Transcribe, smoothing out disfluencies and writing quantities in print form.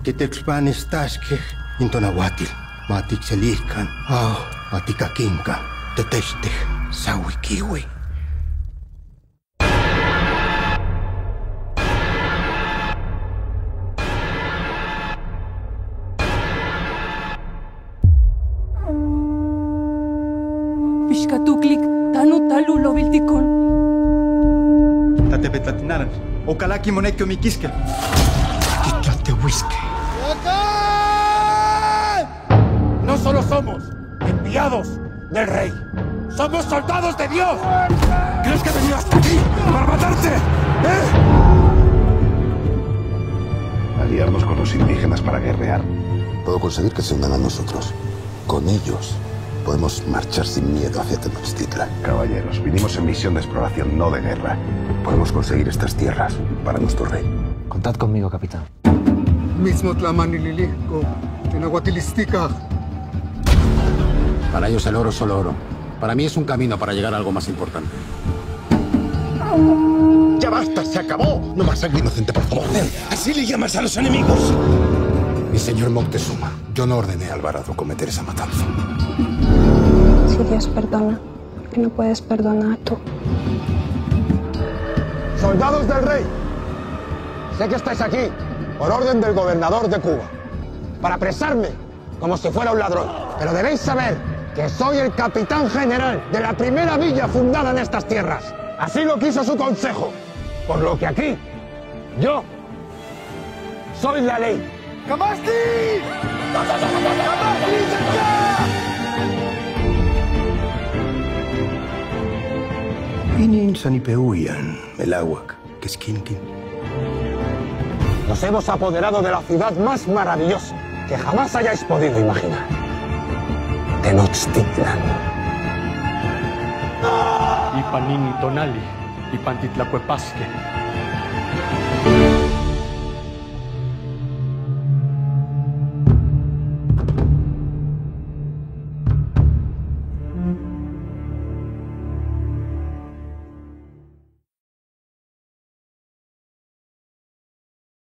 Kitexpanis taxque, intonahuatil, matixelihcan, matikakinca, tetextej, sawikiwi. Pixkatuklik, tanu talu loviltikon. Tatepetlatinaran, okalaki monekio mikiske. Kitlatehuisque. No solo somos enviados del rey, somos soldados de Dios. ¿Crees que he venido hasta aquí para matarte? Aliarnos con los indígenas para guerrear. Puedo conseguir que se unan a nosotros. Con ellos podemos marchar sin miedo hacia Tenochtitlan. Caballeros, vinimos en misión de exploración, no de guerra. Podemos conseguir estas tierras para nuestro rey. Contad conmigo, capitán. Mismo Tlamanililico, Tenahuatilistica. Para ellos el oro es solo oro. Para mí es un camino para llegar a algo más importante. ¡Ya basta! ¡Se acabó! No más sangre inocente, por favor. ¿Así le llamas a los enemigos? Mi señor Moctezuma, yo no ordené a Alvarado cometer esa matanza. Si Dios perdona, ¿por qué no puedes perdonar tú? Soldados del rey, sé que estáis aquí por orden del gobernador de Cuba, para apresarme como si fuera un ladrón. Pero debéis saber que soy el capitán general de la primera villa fundada en estas tierras. Así lo quiso su consejo. Por lo que aquí, yo soy la ley. ¡Kamasti! Inin sanipeuyan, melawak, keskinkin. Nos hemos apoderado de la ciudad más maravillosa que jamás hayáis podido imaginar. Tenochtitlan. Ipanini tonali, ipantitlacuepasque.